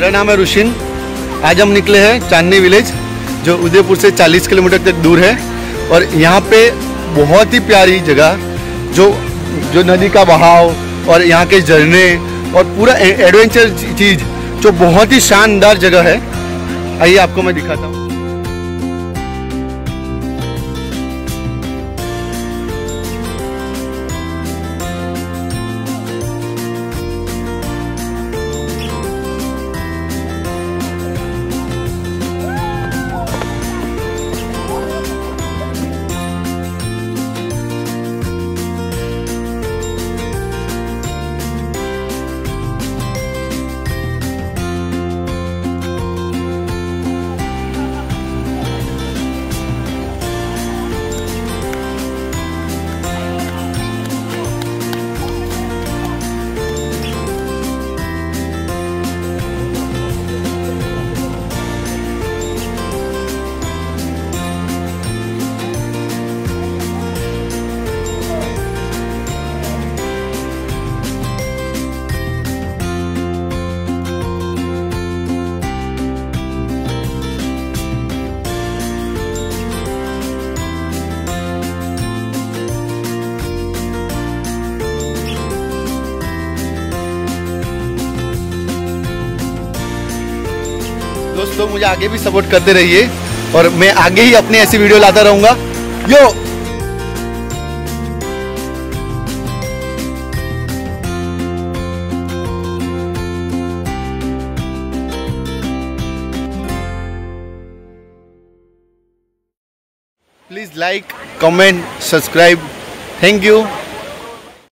मेरा नाम है रुशिन। आज हम निकले हैं चांदनी विलेज, जो उदयपुर से 40 किलोमीटर तक दूर है। और यहाँ पे बहुत ही प्यारी जगह, जो नदी का बहाव और यहाँ के झरने और पूरा एडवेंचर चीज़, जो बहुत ही शानदार जगह है। आइए आपको मैं दिखाता हूँ। दोस्तों मुझे आगे भी सपोर्ट करते रहिए और मैं आगे ही अपनी ऐसी वीडियो लाता रहूंगा। Yo please like, comment, subscribe. Thank you.